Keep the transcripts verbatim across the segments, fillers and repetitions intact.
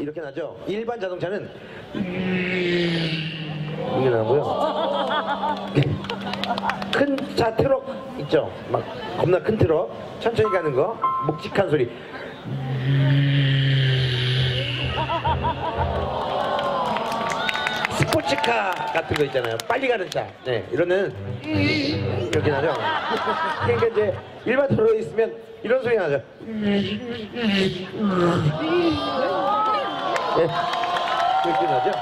이렇게 나죠. 일반 자동차는 이게 나고요. 큰 차 트럭 있죠. 막 겁나 큰 트럭 천천히 가는 거 묵직한 소리. 스포츠카 같은 거 있잖아요. 빨리 가는 차. 네, 이러는 이렇게 나죠. 그러니까 이제 일반 도로에 있으면 이런 소리 나죠. 네, 이렇게 나죠.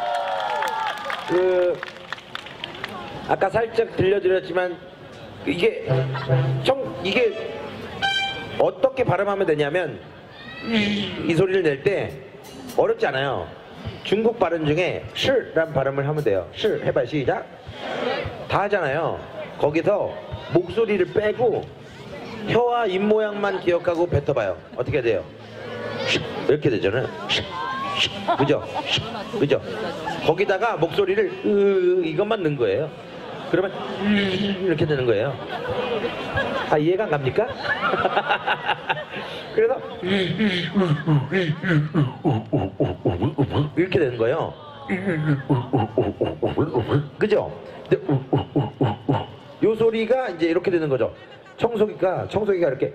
그 아까 살짝 들려드렸지만 이게 청 이게 어떻게 발음하면 되냐면 이 소리를 낼 때 어렵지 않아요. 중국 발음 중에 시라는 발음을 하면 돼요. 시 해봐 시작. 다 하잖아요. 거기서 목소리를 빼고 혀와 입 모양만 기억하고 뱉어봐요. 어떻게 돼요? 이렇게 되잖아요. 그죠? 그죠? 거기다가 목소리를 으, 이것만 넣은 거예요. 그러면 이렇게 되는 거예요. 아, 이해가 안 갑니까? 그래서 이렇게 되는 거예요. 그죠? 근데 요 소리가 이제 이렇게 되는 거죠. 청소기가 청소기가 이렇게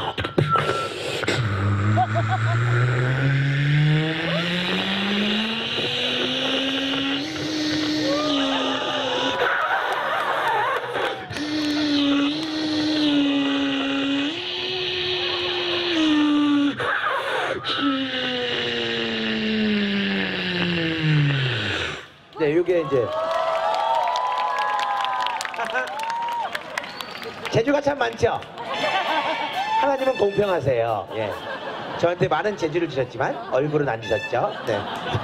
네, 요게 이제 재주가 참 많죠? 하나님은 공평하세요. 예. 저한테 많은 재주를 주셨지만 얼굴은 안 주셨죠? 네.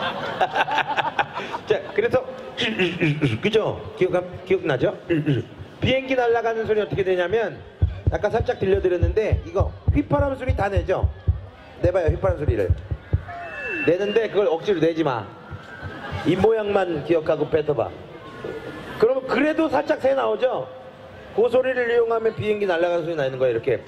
자, 그래서 그죠? 기억, 기억나죠? 비행기 날아가는 소리 어떻게 되냐면 아까 살짝 들려드렸는데 이거 휘파람 소리 다 내죠? 내봐요, 휘파람 소리를. 내는데 그걸 억지로 내지 마. 입 모양만 기억하고 뱉어봐. 그러면 그래도 살짝 새 나오죠? 그 소리를 이용하면 비행기 날아가는 소리 나는 거예요. 이렇게.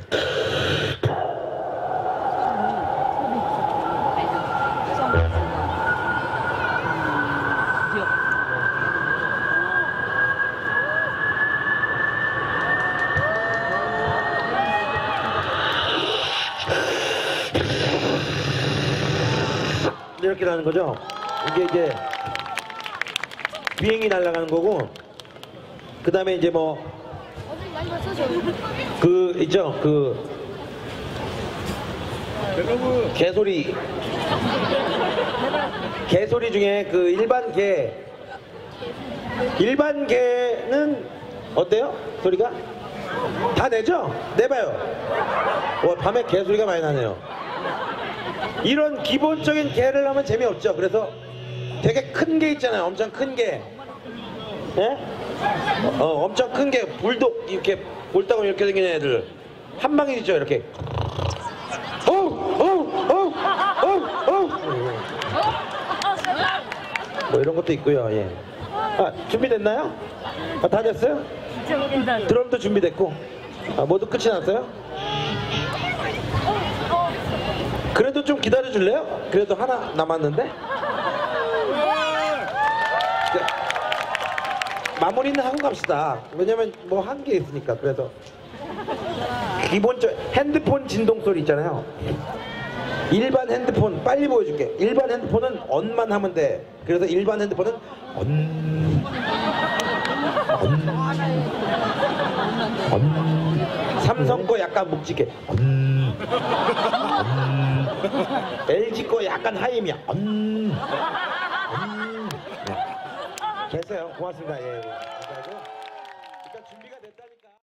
이렇게 나는 거죠? 이게 이제 비행기 날아가는 거고, 그 다음에 이제 뭐 그 있죠, 그 개소리 개소리 중에 그 일반 개 일반 개는 어때요? 소리가? 다 내죠? 내봐요. 와, 밤에 개소리가 많이 나네요. 이런 기본적인 개를 하면 재미없죠. 그래서 되게 큰 개 있잖아요. 엄청 큰 개. 예? 어, 엄청 큰 개, 불독 이렇게 볼따구니 이렇게 생긴 애들 한 방에 있죠. 이렇게. 어우, 어우, 어우, 어우, 어우. 뭐 이런 것도 있고요. 예. 아, 준비됐나요? 아, 다 됐어요? 드럼도 준비됐고. 아, 모두 끝이 났어요? 그래도 좀 기다려 줄래요? 그래도 하나 남았는데? 마무리는 하고 갑시다. 왜냐면 뭐 한 개 있으니까. 그래서 기본적 핸드폰 진동 소리 있잖아요. 일반 핸드폰 빨리 보여줄게. 일반 핸드폰은 on만 하면 돼. 그래서 일반 핸드폰은 on, on, on. 삼성 거 약간 묵직해. on, on. 엘지 거 약간 하이미야. on, on. 됐어요. 고맙습니다. 예.